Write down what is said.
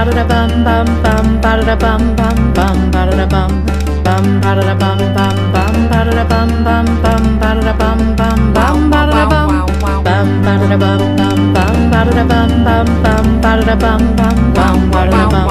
da bum bum bum ba da bum bum bum ba da bum bum ba da bum bum bum ba da bum bum bum ba da bum bum bum ba da bum bum ba da bum bum bum ba da bum bum bum ba da bum bum bum ba da bum